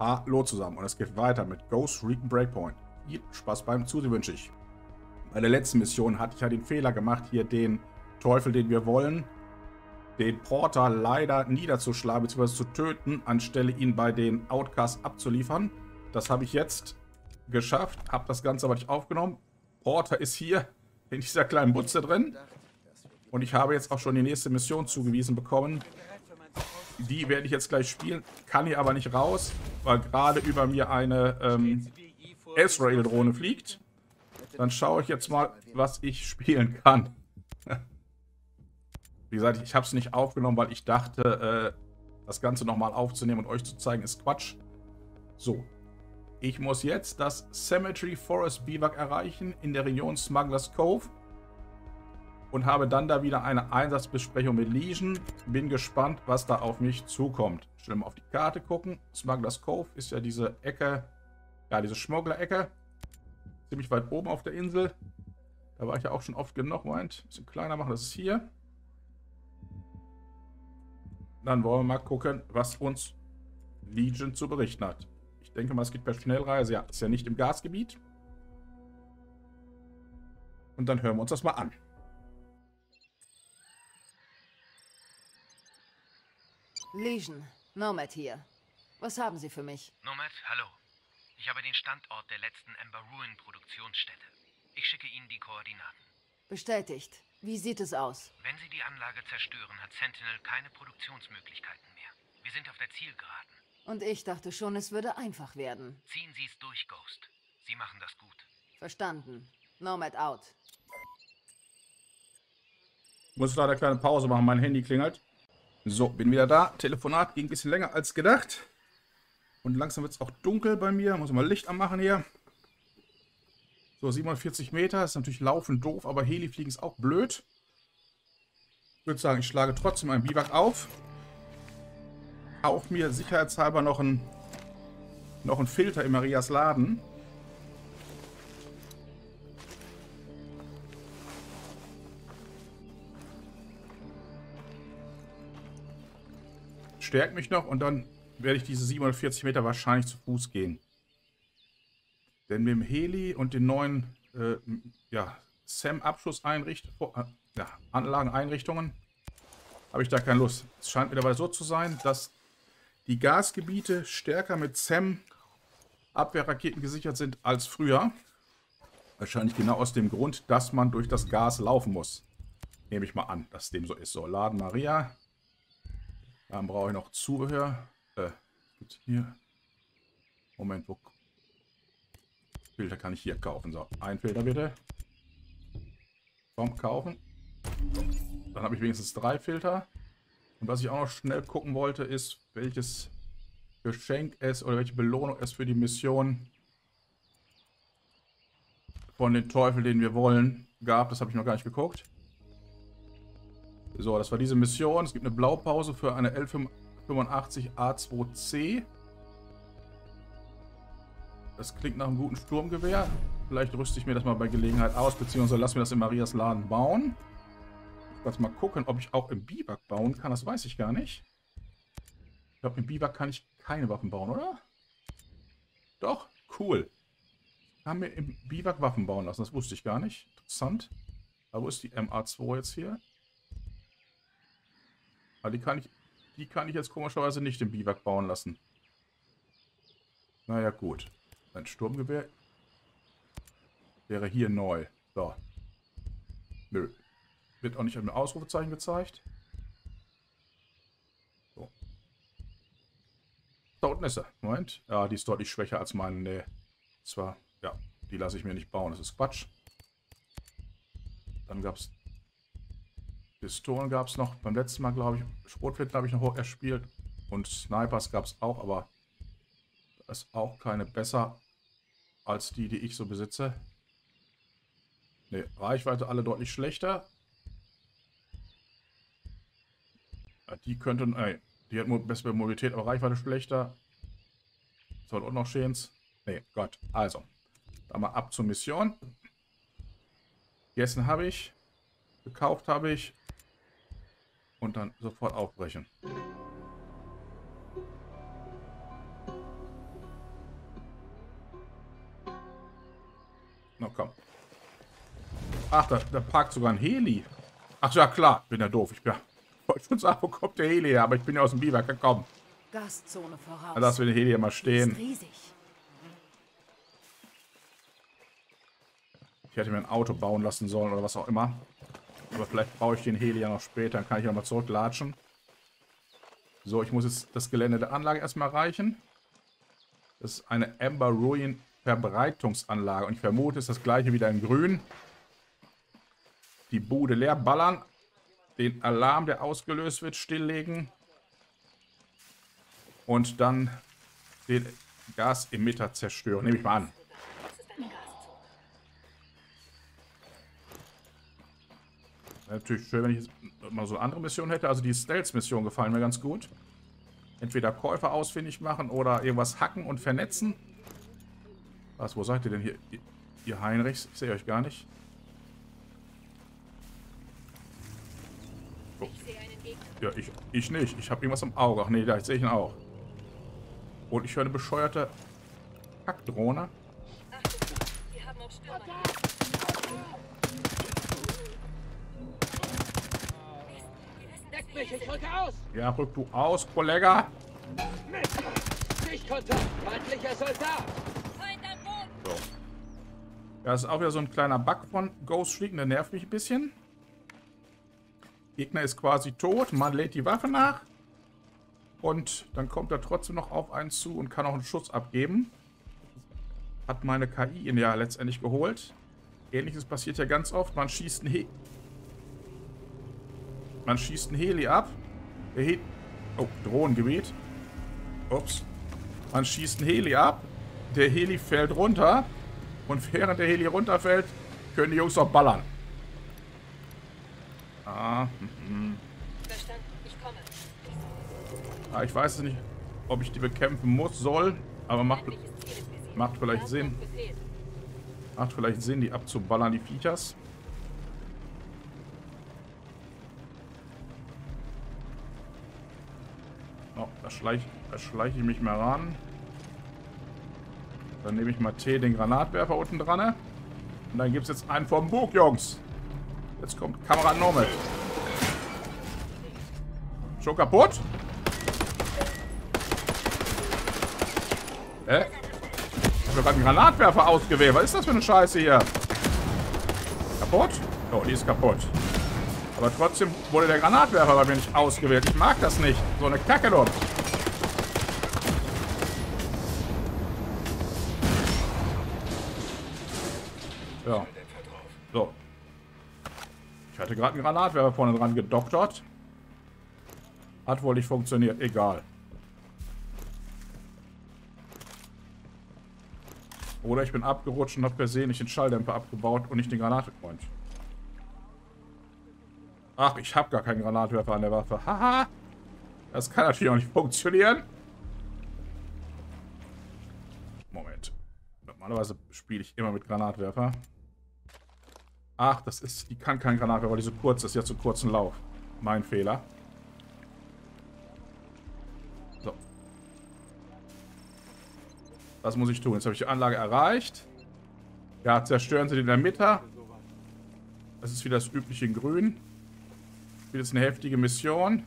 Hallo zusammen und es geht weiter mit Ghost Recon Breakpoint. Viel Spaß beim Zusehen wünsche ich. Bei der letzten Mission hatte ich ja den Fehler gemacht, hier den Teufel, den wir wollen, den Porter leider niederzuschlagen bzw. zu töten, anstelle ihn bei den Outcasts abzuliefern. Das habe ich jetzt geschafft, habe das Ganze aber nicht aufgenommen. Porter ist hier in dieser kleinen Butze drin und ich habe jetzt auch schon die nächste Mission zugewiesen bekommen. Die werde ich jetzt gleich spielen, kann hier aber nicht raus, weil gerade über mir eine S-Rail-Drohne fliegt. Dann schaue ich jetzt mal, was ich spielen kann. Wie gesagt, ich habe es nicht aufgenommen, weil ich dachte, das Ganze nochmal aufzunehmen und euch zu zeigen, ist Quatsch. So, ich muss jetzt das Cemetery Forest Biwak erreichen in der Region Smugglers Cove. Und habe dann da wieder eine Einsatzbesprechung mit Legion. Bin gespannt, was da auf mich zukommt. Schnell mal auf die Karte gucken. Smugglers Cove ist ja diese Ecke, ja, diese Schmuggler-Ecke. Ziemlich weit oben auf der Insel. Da war ich ja auch schon oft genug. Moment, ein bisschen kleiner machen, das ist hier. Dann wollen wir mal gucken, was uns Legion zu berichten hat. Ich denke mal, es geht per Schnellreise. Ja, ist ja nicht im Gasgebiet. Und dann hören wir uns das mal an. Legion, Nomad hier. Was haben Sie für mich? Nomad, hallo. Ich habe den Standort der letzten Ember Ruin Produktionsstätte. Ich schicke Ihnen die Koordinaten. Bestätigt. Wie sieht es aus? Wenn Sie die Anlage zerstören, hat Sentinel keine Produktionsmöglichkeiten mehr. Wir sind auf der Zielgeraden. Und ich dachte schon, es würde einfach werden. Ziehen Sie es durch, Ghost. Sie machen das gut. Verstanden. Nomad out. Muss leider eine kleine Pause machen, mein Handy klingelt. So, bin wieder da. Telefonat ging ein bisschen länger als gedacht. Und langsam wird es auch dunkel bei mir. Muss mal Licht anmachen hier. So, 47 Meter. Ist natürlich laufend doof, aber Helifliegen ist auch blöd. Ich würde sagen, ich schlage trotzdem einen Biwak auf. Auch mir sicherheitshalber noch ein Filter in Marias Laden. Stärkt mich noch und dann werde ich diese 740 Meter wahrscheinlich zu Fuß gehen. Denn mit dem Heli und den neuen Anlageneinrichtungen habe ich da keine Lust. Es scheint mir dabei so zu sein, dass die Gasgebiete stärker mit SAM Abwehrraketen gesichert sind als früher. Wahrscheinlich genau aus dem Grund, dass man durch das Gas laufen muss. Nehme ich mal an, dass dem so ist. So, Laden Maria. Dann brauche ich noch Zubehör. Gibt's hier? Moment, wo? Filter kann ich hier kaufen. So, ein Filter bitte. Komm, kaufen. Dann habe ich wenigstens 3 Filter. Und was ich auch noch schnell gucken wollte, ist, welches Geschenk es oder welche Belohnung es für die Mission von den Teufel, den wir wollen, gab. Das habe ich noch gar nicht geguckt. So, das war diese Mission. Es gibt eine Blaupause für eine L85A2C. Das klingt nach einem guten Sturmgewehr. Vielleicht rüste ich mir das mal bei Gelegenheit aus, beziehungsweise lassen wir das in Marias Laden bauen. Ich muss mal gucken, ob ich auch im Biwak bauen kann. Das weiß ich gar nicht. Ich glaube, im Biwak kann ich keine Waffen bauen, oder? Doch, cool. Ich kann mir im Biwak Waffen bauen lassen. Das wusste ich gar nicht. Interessant. Aber wo ist die MA2 jetzt hier? Aber die kann ich jetzt komischerweise nicht im Biwak bauen lassen. Naja, gut. Ein Sturmgewehr wäre hier neu. So. Nö. Wird auch nicht mit einem Ausrufezeichen gezeigt. So. Da unten ist er. Moment. Ja, die ist deutlich schwächer als meine. Nee. Zwar, ja, die lasse ich mir nicht bauen. Das ist Quatsch. Dann gab es Pistolen gab es noch. Beim letzten Mal, glaube ich, Schrotflinten habe ich noch hoch erspielt. Und Snipers gab es auch, aber da ist auch keine besser als die, die ich so besitze. Ne, Reichweite alle deutlich schlechter. Ja, die könnte, die hat bessere Mobilität, aber Reichweite schlechter. Soll auch noch Schäns. Ne, Gott. Also, dann mal ab zur Mission. Gegessen habe ich. Gekauft habe ich. Und dann sofort aufbrechen. Na komm. Ach, da parkt sogar ein Heli. Ach ja, klar. Bin ja doof. Ich wollte schon sagen, wo kommt der Heli her? Aber ich bin ja aus dem Biwak gekommen. Gastzone voraus. Da lassen wir den Heli hier mal Die stehen. ist riesig. Ich hätte mir ein Auto bauen lassen sollen oder was auch immer. Aber vielleicht baue ich den Heli ja noch später. Dann kann ich ja mal zurücklatschen. So, ich muss jetzt das Gelände der Anlage erstmal erreichen. Das ist eine Ember Ruin Verbreitungsanlage. Und ich vermute, es ist das gleiche wieder in grün. Die Bude leer ballern. Den Alarm, der ausgelöst wird, stilllegen. Und dann den Gasemitter zerstören. Nehme ich mal an. Wäre natürlich schön, wenn ich mal so eine andere Mission hätte. Also die Stealth-Mission gefallen mir ganz gut. Entweder Käufer ausfindig machen oder irgendwas hacken und vernetzen. Was, wo seid ihr denn hier? Ihr Heinrichs? Ich sehe euch gar nicht. Oh. Ja, ich nicht. Ich habe irgendwas im Auge. Ach nee, da sehe ich ihn auch. Und ich höre eine bescheuerte Hackdrohne. Wir haben auch Stürmer. Deckt mich, ich rücke aus! Ja, rück du aus, Kollege. Sichtkontakt, feindlicher Soldat! Feind am Boden! So. Ja, das ist auch wieder so ein kleiner Bug von Ghost Recon, der nervt mich ein bisschen. Gegner ist quasi tot, man lädt die Waffe nach. Und dann kommt er trotzdem noch auf einen zu und kann auch einen Schuss abgeben. Hat meine KI ihn ja letztendlich geholt. Ähnliches passiert ja ganz oft. Man schießt einen Heli ab. Oh, Drohnengebiet. Ups. Man schießt einen Heli ab. Der Heli fällt runter. Und während der Heli runterfällt, können die Jungs auch ballern. Verstanden, ich komme. Ich weiß nicht, ob ich die bekämpfen soll. Aber macht vielleicht Sinn. Macht vielleicht Sinn, die abzuballern, die Viechers. Oh, da schleiche ich mich mal ran. Dann nehme ich mal T, den Granatwerfer unten dran. Und dann gibt es jetzt einen vom Bug, Jungs. Jetzt kommt Kamera Nomad. Schon kaputt? Hä? Ich habe gerade einen Granatwerfer ausgewählt. Was ist das für eine Scheiße hier? Kaputt? Oh, die ist kaputt. Aber trotzdem wurde der Granatwerfer bei mir nicht ausgewählt. Ich mag das nicht. So eine Kacke dort. Ja. So. Ich hatte gerade einen Granatwerfer vorne dran gedoktert. Hat wohl nicht funktioniert. Egal. Oder ich bin abgerutscht und habe versehentlich den Schalldämpfer abgebaut und nicht den Granatwerfer. Ach, ich habe gar keinen Granatwerfer an der Waffe. Haha. Das kann natürlich auch nicht funktionieren. Moment. Normalerweise spiele ich immer mit Granatwerfer. Ach, die kann kein Granatwerfer, weil die so kurz ist. Die hat so kurzen Lauf. Mein Fehler. So. Was muss ich tun? Jetzt habe ich die Anlage erreicht. Ja, zerstören sie den in der Mitte. Das ist wieder das übliche in Grün. Das ist eine heftige Mission.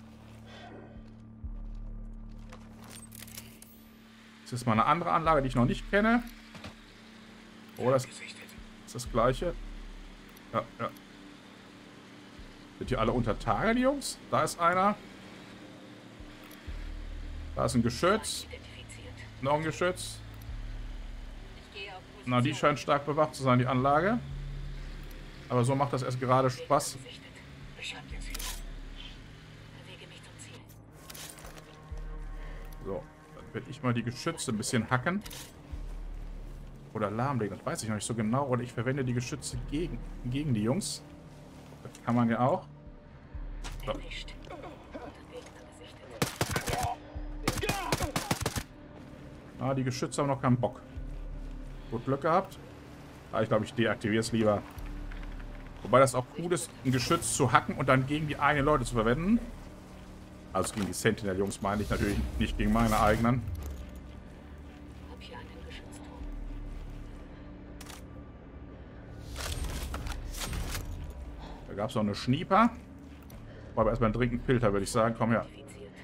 Das ist mal eine andere Anlage, die ich noch nicht kenne. Oh, das ist das gleiche. Ja, ja. Sind die alle unter Tage, die Jungs? Da ist einer. Da ist ein Geschütz. Noch ein Geschütz. Na, die scheint stark bewacht zu sein, die Anlage. Aber so macht das erst gerade Spaß. So, dann werde ich mal die Geschütze ein bisschen hacken. Oder lahmlegen, das weiß ich noch nicht so genau. Oder ich verwende die Geschütze gegen die Jungs. Das kann man ja auch. So. Ah, die Geschütze haben noch keinen Bock. Gut Glück gehabt. Ah, ich glaube, ich deaktiviere es lieber. Wobei das auch cool ist, ein Geschütz zu hacken und dann gegen die eigenen Leute zu verwenden. Also gegen die Sentinel-Jungs meine ich natürlich, nicht gegen meine eigenen. Da gab es noch eine Schnieper. Aber erstmal einen dringenden Filter, würde ich sagen. Komm her.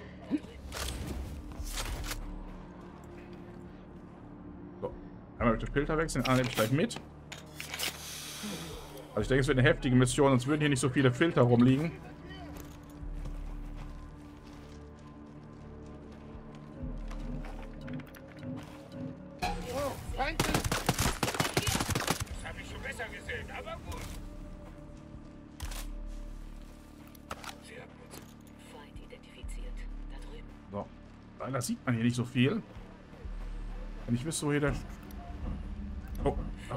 So. Einmal mit dem Filter wechseln, den anderen nehme ich gleich mit. Also ich denke, es wird eine heftige Mission, sonst würden hier nicht so viele Filter rumliegen. So. Leider sieht man hier nicht so viel. Wenn ich wüsste, wo hier der... Oh.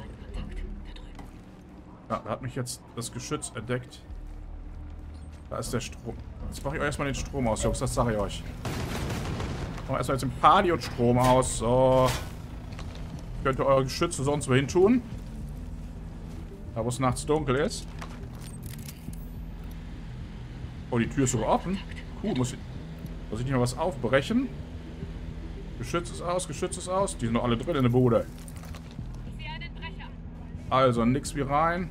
Ja, da hat mich jetzt das Geschütz entdeckt. Da ist der Strom. Jetzt mache ich euch erstmal den Strom aus, Jungs. Das sage ich euch. Machen wir erstmal jetzt den Party und Strom aus. So. Könnt ihr eure Geschütze sonst wohin tun. Da, wo es nachts dunkel ist. Oh, die Tür ist sogar offen. Cool, muss ich nicht mal was aufbrechen? Geschütz ist aus, Geschütz ist aus. Die sind doch alle drin in der Bude. Also, nix wie rein.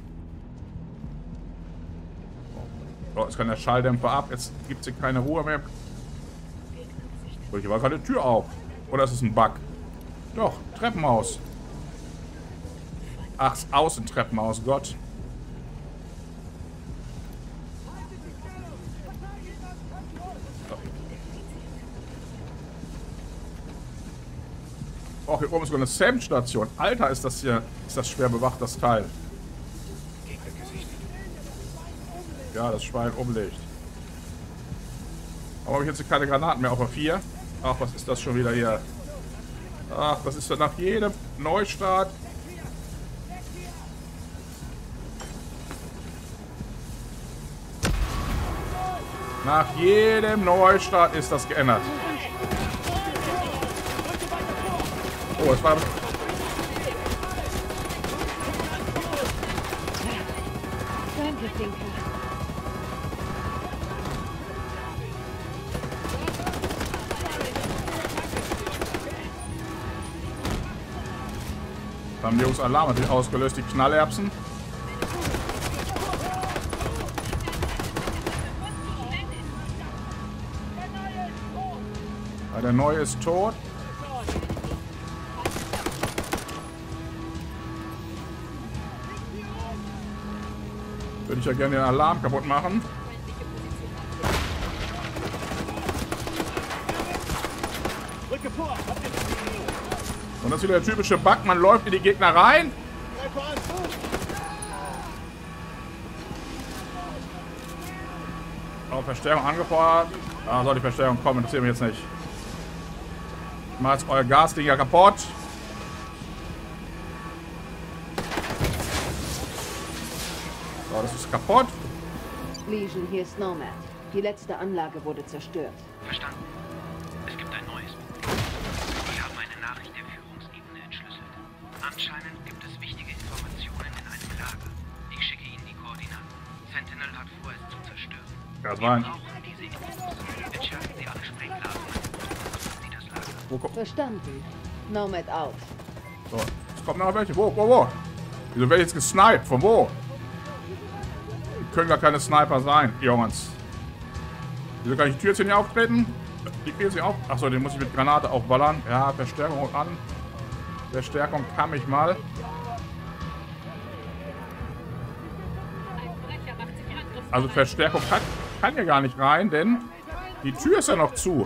Oh, jetzt kann der Schalldämpfer ab. Jetzt gibt es hier keine Ruhe mehr. Oh, hier war gerade die Tür auf. Oder ist es ein Bug? Doch, Treppenhaus. Ach, das Außentreppenhaus, Gott. Oh, hier oben ist sogar eine SAM-Station. Alter, ist das hier, ist das schwer bewacht, das Teil. Ja, das Schwein umlegt. Aber habe ich jetzt hier keine Granaten mehr auf der 4? Ach, was ist das schon wieder hier? Ach, das ist nach jedem Neustart. Nach jedem Neustart ist das geändert. Oh, es war... Danke, Finker. Da haben die Jungs Alarm natürlich ausgelöst, die Knallerbsen. Ja, der Neue ist tot. Würde ich ja gerne den Alarm kaputt machen. Und das ist wieder der typische Bug, man läuft in die Gegner rein. Oh, Verstärkung angefordert. Ah, soll die Verstärkung kommen, interessiert mich jetzt nicht. Ich mache jetzt euer Gasding ja kaputt. So, das ist kaputt. Legion, hier ist Nomad. Die letzte Anlage wurde zerstört. Verstanden. Es gibt ein neues. Wir haben eine Nachricht der Führungsebene entschlüsselt. Anscheinend gibt es wichtige Informationen in einem Lager. Ich schicke Ihnen die Koordinaten. Sentinel hat vor, es zu zerstören. Das war ein... Wir brauchen diese Infos. Entschärfen Sie alle Sprenglasen. Nutzen Sie das Lager. Wo kommt... Verstanden. Nomad out. So, es kommen noch welche. Wo? Wieso werde ich jetzt gesniped? Von wo? Die können gar keine Sniper sein, Jungs. Wieso kann ich die Tür jetzt hier nicht auftreten? Die Tür ist nicht auf. Achso, den muss ich mit Granate aufballern. Ja, Verstärkung an. Verstärkung kann ich mal. Also Verstärkung kann ja gar nicht rein, denn die Tür ist ja noch zu.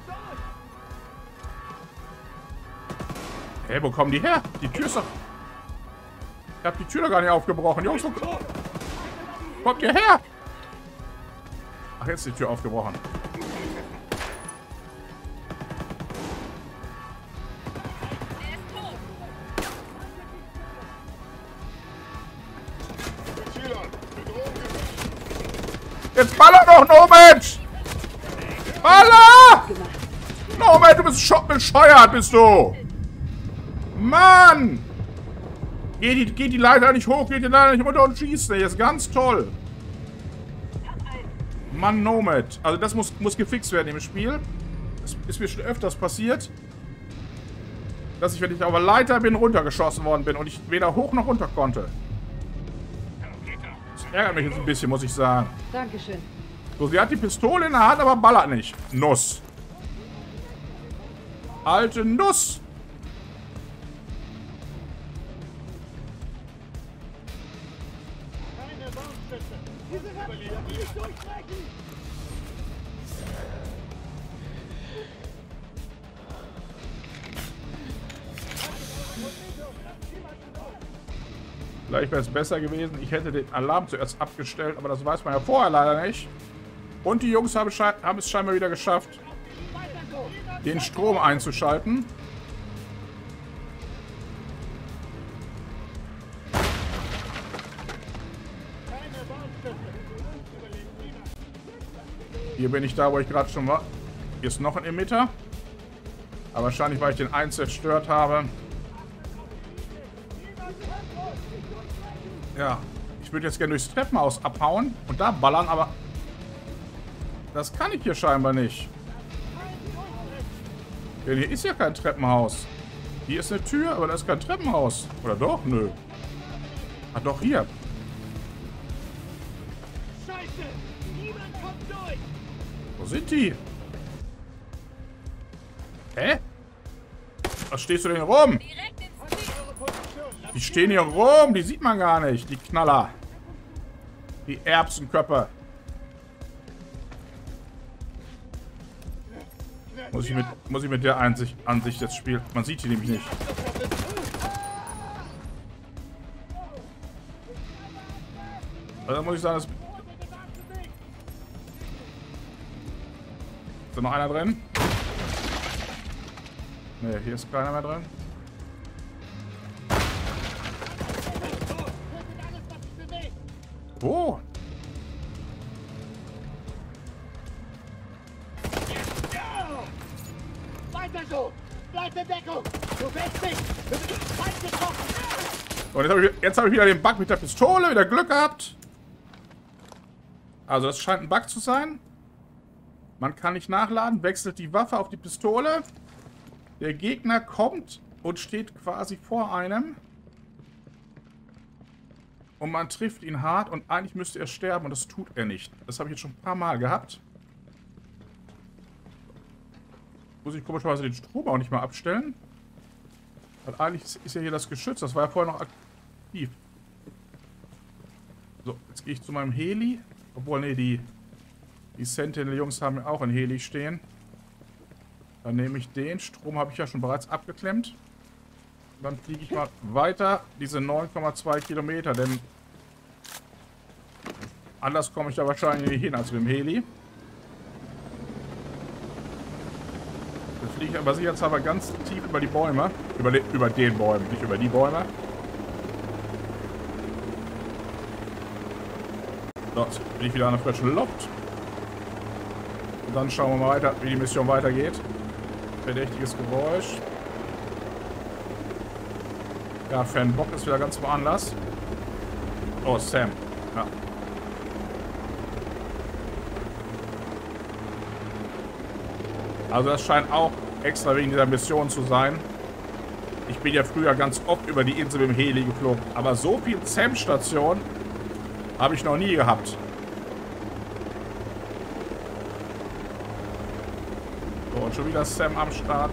Hey, wo kommen die her? Die Tür ist doch... Ich hab die Tür doch gar nicht aufgebrochen. Jungs, wo kommt ihr her? Ach, jetzt ist die Tür aufgebrochen. Jetzt baller doch, Nomad! Baller! Nomad, du bist bescheuert, bist du! Mann! Geht die Leiter nicht hoch, geht die Leiter nicht runter und schießt. Das ist ganz toll. Mann, Nomad. Also das muss gefixt werden im Spiel. Das ist mir schon öfters passiert. Dass ich, wenn ich auf der Leiter bin, runtergeschossen worden bin und ich weder hoch noch runter konnte. Das ist ärgert mich jetzt ein bisschen, muss ich sagen. Dankeschön. So, sie hat die Pistole in der Hand, aber ballert nicht. Nuss. Alte Nuss. Vielleicht wäre es besser gewesen, ich hätte den Alarm zuerst abgestellt, aber das weiß man ja vorher leider nicht. Und die Jungs haben es scheinbar wieder geschafft, den Strom einzuschalten. Hier bin ich da, wo ich gerade schon war. Hier ist noch ein Emitter. Aber wahrscheinlich, weil ich den einen zerstört habe. Ja, ich würde jetzt gerne durchs Treppenhaus abhauen und da ballern, aber das kann ich hier scheinbar nicht. Denn hier ist ja kein Treppenhaus. Hier ist eine Tür, aber da ist kein Treppenhaus. Oder doch? Nö. Ah, doch, hier. Scheiße! Niemand kommt durch! Wo sind die? Hä? Was stehst du denn rum? Die stehen hier rum, die sieht man gar nicht, die Knaller. Die Erbsenköpfe. Muss ich mit der Ansicht jetzt spielen? Man sieht die nämlich nicht. Also muss ich sagen, ist da noch einer drin? Ne, hier ist keiner mehr drin. Oh! Weiter so! Bleib in Deckung! Du fällst nicht! Du bist falsch getroffen! Und jetzt hab ich wieder den Bug mit der Pistole, wieder Glück gehabt. Also das scheint ein Bug zu sein. Man kann nicht nachladen, wechselt die Waffe auf die Pistole. Der Gegner kommt und steht quasi vor einem. Und man trifft ihn hart und eigentlich müsste er sterben und das tut er nicht. Das habe ich jetzt schon ein paar Mal gehabt. Muss ich komischerweise den Strom auch nicht mal abstellen. Weil eigentlich ist ja hier das Geschütz. Das war ja vorher noch aktiv. So, jetzt gehe ich zu meinem Heli. Obwohl, nee, die Sentinel-Jungs haben ja auch ein Heli stehen. Dann nehme ich den. Strom habe ich ja schon bereits abgeklemmt. Dann fliege ich mal weiter diese 9,2 Kilometer, denn anders komme ich da wahrscheinlich nicht hin als mit dem Heli. Dann fliege ich aber sicherheitshalber ganz tief über die Bäume. Über den Bäumen, nicht über die Bäume. So, jetzt bin ich wieder an der frischen Luft. Und dann schauen wir mal weiter, wie die Mission weitergeht. Verdächtiges Geräusch. Ja, Fanbock ist wieder ganz woanders. Oh, Sam. Ja. Also das scheint auch extra wegen dieser Mission zu sein. Ich bin ja früher ganz oft über die Insel mit dem Heli geflogen. Aber so viel Sam-Station habe ich noch nie gehabt. So, und schon wieder Sam am Start.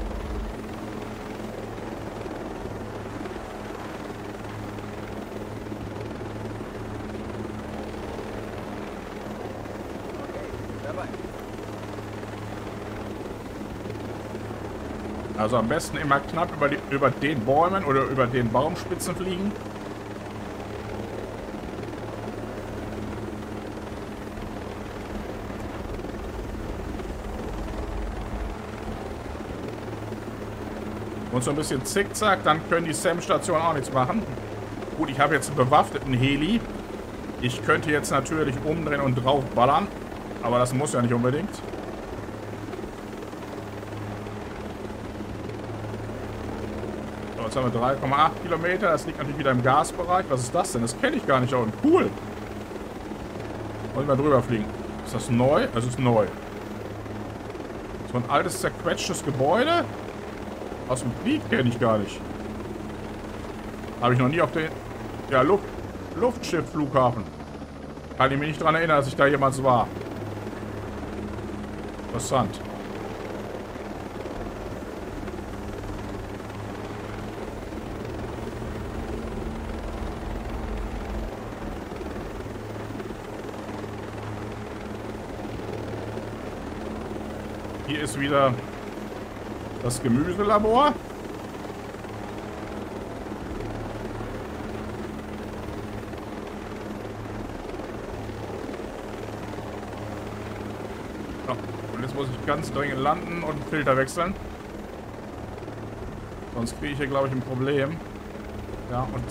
Also am besten immer knapp über den Bäumen oder über den Baumspitzen fliegen. Und so ein bisschen zickzack, dann können die SAM-Stationen auch nichts machen. Gut, ich habe jetzt einen bewaffneten Heli. Ich könnte jetzt natürlich umdrehen und drauf ballern. Aber das muss ja nicht unbedingt. So, jetzt haben wir 3,8 Kilometer. Das liegt natürlich wieder im Gasbereich. Was ist das denn? Das kenne ich gar nicht. Und cool. Wollen wir drüber fliegen. Ist das neu? Das ist neu. So ein altes, zerquetschtes Gebäude. Aus dem Krieg kenne ich gar nicht. Habe ich noch nie auf den... Ja, Luftschiffflughafen. Kann ich mich nicht daran erinnern, dass ich da jemals war. Interessant. Hier ist wieder das Gemüselabor. So, und jetzt muss ich ganz dringend landen und den Filter wechseln. Sonst kriege ich hier, glaube ich, ein Problem. Ja, und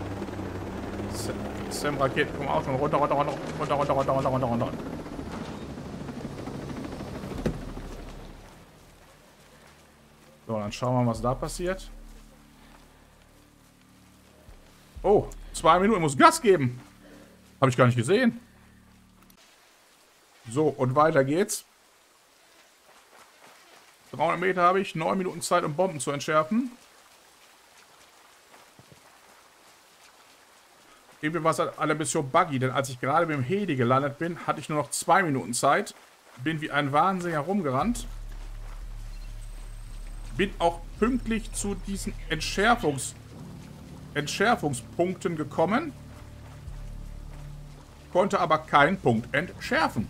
Sam-Raketen kommen auch schon runter. So, dann schauen wir mal, was da passiert. Oh, 2 Minuten, muss Gas geben. Habe ich gar nicht gesehen. So, und weiter geht's. 300 Meter habe ich, 9 Minuten Zeit, um Bomben zu entschärfen. Irgendwie war es alle ein bisschen buggy, denn als ich gerade mit dem Heli gelandet bin, hatte ich nur noch 2 Minuten Zeit. Bin wie ein Wahnsinniger rumgerannt. Bin auch pünktlich zu diesen Entschärfungspunkten gekommen. Konnte aber keinen Punkt entschärfen.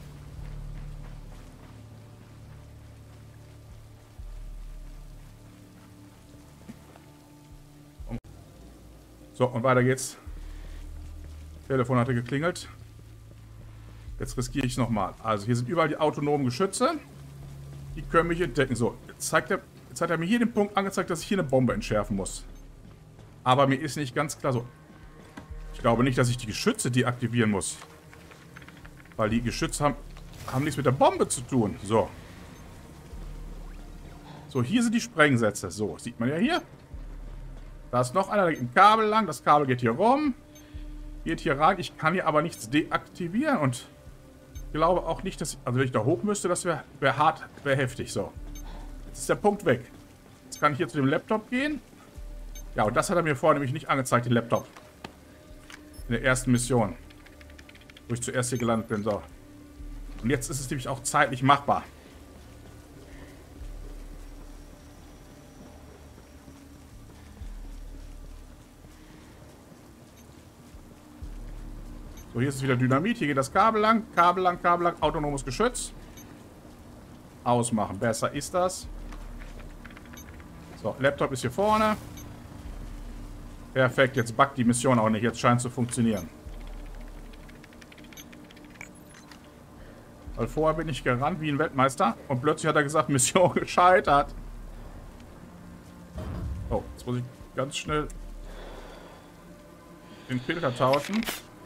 So, und weiter geht's. Telefon hatte geklingelt. Jetzt riskiere ich es nochmal. Also hier sind überall die autonomen Geschütze. Die können mich entdecken. So, jetzt hat er mir hier den Punkt angezeigt, dass ich hier eine Bombe entschärfen muss. Aber mir ist nicht ganz klar so. Ich glaube nicht, dass ich die Geschütze deaktivieren muss. Weil die Geschütze haben nichts mit der Bombe zu tun. So. So, hier sind die Sprengsätze. So, sieht man ja hier. Da ist noch einer, da geht ein Kabel lang. Das Kabel geht hier rum. Geht hier rein. Ich kann hier aber nichts deaktivieren. Und ich glaube auch nicht, dass... Also wenn ich da hoch müsste, das wäre hart, wäre heftig. So. Jetzt ist der Punkt weg. Jetzt kann ich hier zu dem Laptop gehen. Ja, und das hat er mir vorher nämlich nicht angezeigt, den Laptop. In der ersten Mission. Wo ich zuerst hier gelandet bin. So. Und jetzt ist es nämlich auch zeitlich machbar. So, hier ist es wieder Dynamit. Hier geht das Kabel lang. Kabel lang, Kabel lang. Autonomes Geschütz. Ausmachen. Besser ist das. So, Laptop ist hier vorne. Perfekt. Jetzt buggt die Mission auch nicht. Jetzt scheint es zu funktionieren. Weil vorher bin ich gerannt wie ein Weltmeister. Und plötzlich hat er gesagt, Mission gescheitert. Oh, jetzt muss ich ganz schnell den Filter tauschen.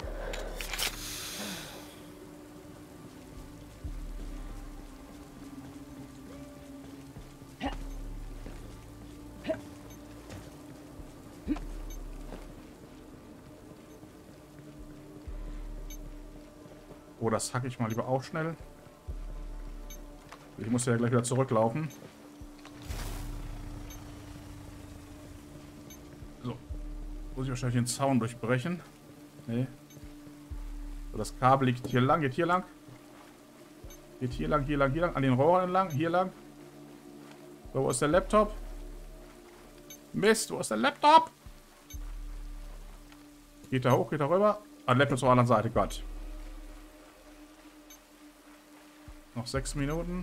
Oh, das hacke ich mal lieber auch schnell. Ich muss ja gleich wieder zurücklaufen. So. Muss ich wahrscheinlich den Zaun durchbrechen. Nee. So, das Kabel liegt hier lang, geht hier lang. Geht hier lang, hier lang, hier lang. An den Rohren entlang, hier lang. So, wo ist der Laptop? Mist, wo ist der Laptop? Geht da hoch, geht da rüber. Ah, der Laptop zur anderen Seite, Gott. Noch 6 Minuten.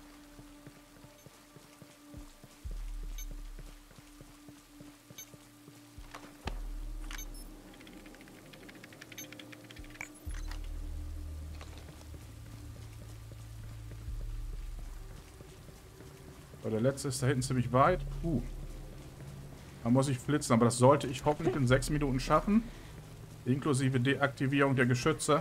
So, der letzte ist da hinten ziemlich weit. Da muss ich flitzen, aber das sollte ich hoffentlich in 6 Minuten schaffen. Inklusive Deaktivierung der Geschütze.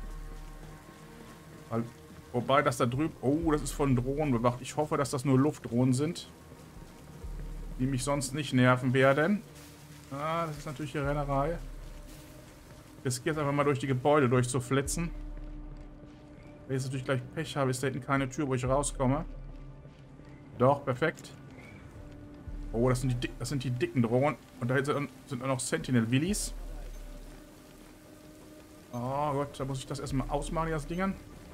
Wobei das da drüben... Oh, das ist von Drohnen bewacht. Ich hoffe, dass das nur Luftdrohnen sind. Die mich sonst nicht nerven werden. Ah, das ist natürlich die Rennerei. Ich riskiere jetzt einfach mal durch die Gebäude durchzuflitzen. Wenn ich jetzt natürlich gleich Pech habe, ist da hinten keine Tür, wo ich rauskomme. Doch, perfekt. Oh, das sind die dicken Drohnen. Und da sind auch noch Sentinel-Willis. Oh Gott, da muss ich das erstmal ausmachen, das Ding.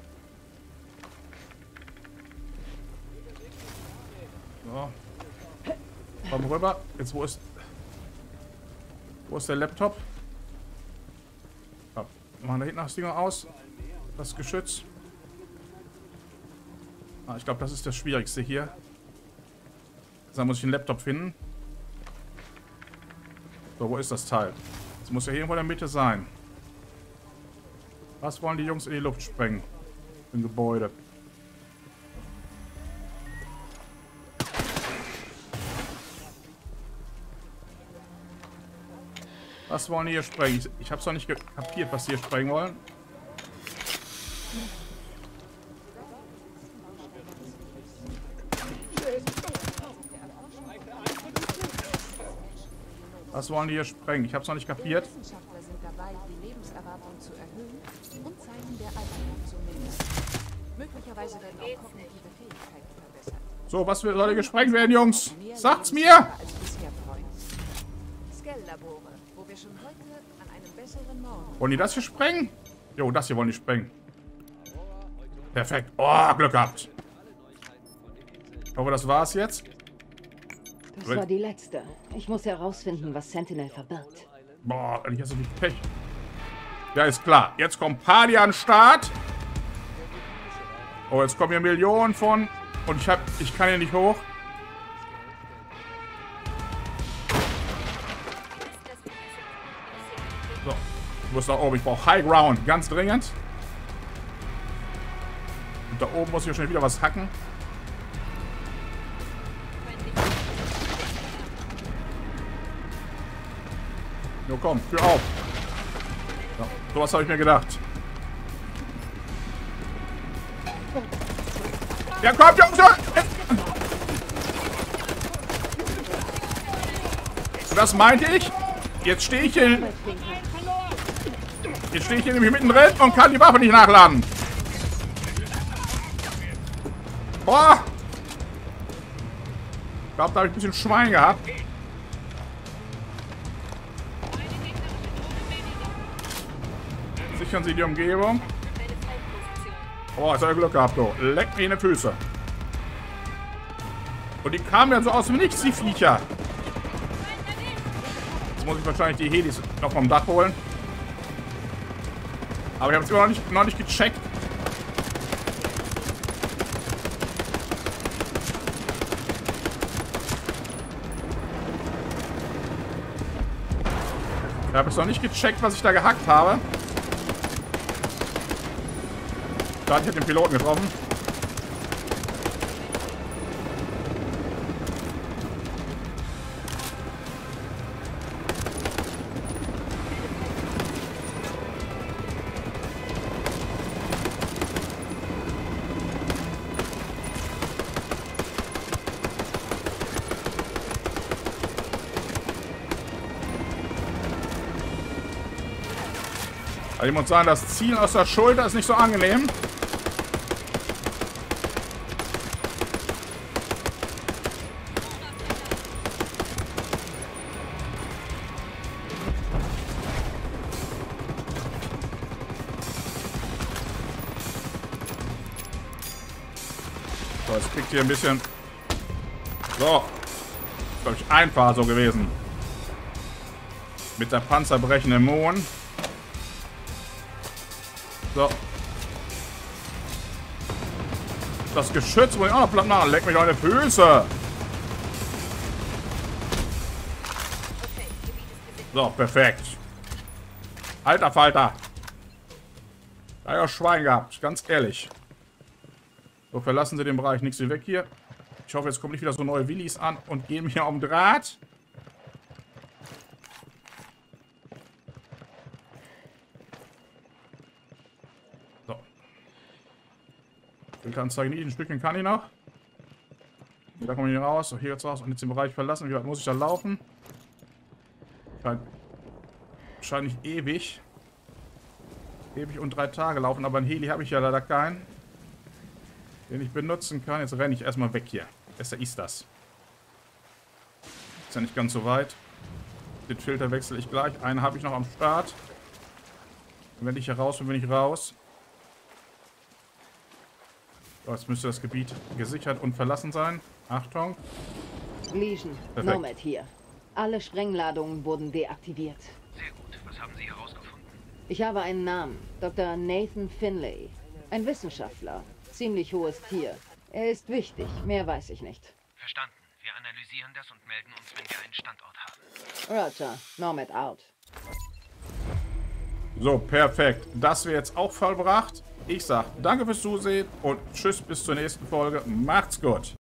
So. Komm rüber. Jetzt, wo ist der Laptop? Ja, machen da hinten das Ding aus. Das Geschütz. Ah, ich glaube, das ist das Schwierigste hier. Da muss ich den Laptop finden. So, wo ist das Teil? Das muss ja hier irgendwo in der Mitte sein. Was wollen die Jungs in die Luft sprengen? Im Gebäude. Was wollen die hier sprengen? Ich habe es noch nicht kapiert, was die hier sprengen wollen. Was wollen die hier sprengen? Ich habe es noch nicht kapiert. Wissenschaftler sind dabei, die Lebenserwartung zu erhöhen und Zeichen der Alterung zu mindern. Möglicherweise werden auch kognitive Fähigkeiten verbessert. So, was soll hier gesprengt werden, Jungs? Sagt's mir! Als bisher, Freund. Skell-Labore, wo wir schon heute an einem besseren Morgen. Wollen die das hier sprengen? Jo, das hier wollen die sprengen. Perfekt. Oh, Glück gehabt. Ich hoffe, das war's jetzt. Das war die letzte. Ich muss herausfinden, was Sentinel verbirgt. Boah, eigentlich hast du nicht Pech. Ja, ist klar. Jetzt kommt Party an den Start. Oh, jetzt kommen hier Millionen von. Und ich kann hier nicht hoch. So, ich muss da oben. Ich brauche High Ground. Ganz dringend. Und da oben muss ich ja schon wieder was hacken. Jo, komm, Tür auf. So, sowas habe ich mir gedacht. Ja, kommt, Jungs! Das meinte ich. Jetzt stehe ich hier. Jetzt stehe ich hier nämlich mittendrin und kann die Waffe nicht nachladen. Boah! Ich glaube, da habe ich ein bisschen Schwein gehabt. Sichern Sie die Umgebung. Oh, jetzt habe ich Glück gehabt, du. Leck mir in die Füße. Und die kamen ja so aus dem Nichts, die Viecher. Jetzt muss ich wahrscheinlich die Helis noch vom Dach holen. Aber ich habe es immer noch nicht gecheckt. Ich habe es noch nicht gecheckt, was ich da gehackt habe. Da hatte ich den Piloten getroffen. Also ich muss sagen, das Zielen aus der Schulter ist nicht so angenehm. So, jetzt kriegt hier ein bisschen. So. Glaube ich, einfach so gewesen. Mit der panzerbrechenden Mohn. So. Das Geschütz muss ich auch noch platt machen. Leck mich auf die Füße. So, perfekt. Alter Falter. Da habe ich auch Schwein gehabt, ganz ehrlich. So, verlassen Sie den Bereich. Nichts wie weg hier. Ich hoffe, jetzt kommen nicht wieder so neue Willis an und gehen mir um Draht. So. Filteranzeige nicht. Ein Stückchen kann ich noch. Da komme ich nicht raus. So, hier jetzt raus und jetzt den Bereich verlassen. Wie weit muss ich da laufen? Wahrscheinlich ewig. Ewig und 3 Tage laufen. Aber ein Heli habe ich ja leider keinen, den ich benutzen kann. Jetzt renne ich erstmal weg hier. Besser ist das. Ist ja nicht ganz so weit. Den Filter wechsle ich gleich. Einen habe ich noch am Start. Wenn ich hier raus bin, bin ich raus. So, jetzt müsste das Gebiet gesichert und verlassen sein. Achtung. Legion, Perfekt. Nomad hier. Alle Sprengladungen wurden deaktiviert. Sehr gut. Was haben Sie herausgefunden? Ich habe einen Namen. Dr. Nathan Finlay. Ein Wissenschaftler. Ziemlich hohes Tier. Er ist wichtig. Mehr weiß ich nicht. Verstanden. Wir analysieren das und melden uns, wenn wir einen Standort haben. Roger. Nomad out. So, perfekt. Das wäre jetzt auch vollbracht. Ich sage danke fürs Zusehen und tschüss bis zur nächsten Folge. Macht's gut.